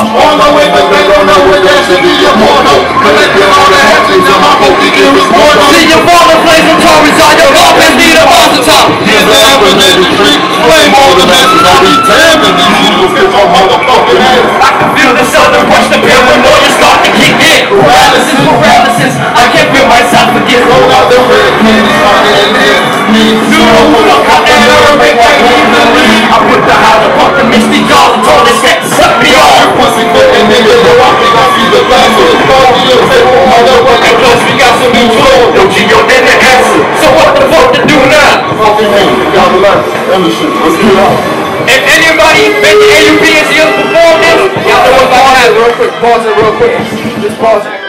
On my way, but they don't know what that should be your porno. Collecting all the happenings in my bookie, it was porno. See your father plays some Tories on your offense, need a monster top. Here's the average in the street, flame all the masses. I be damned if these evils get your motherfucking ass. I can feel the southern rush, the paranoia start to kick in. Paralysis, I can't feel myself again. Roll out the red candy, starting in there. You don't look out there, I put the house up the misty jaws and told this cat to suck me off. Pussy cooking nigga, yo, I think I see the glass of the car. You take motherfucking plus, we got some new clothes. Yo, Gio, in the answer. So what the fuck to do now? Fucking hell, y'all relax. Shit, let's get out. If anybody been to AUP and see us perform this, y'all know what's gonna happen. Real quick, pause it real quick. Just pause it.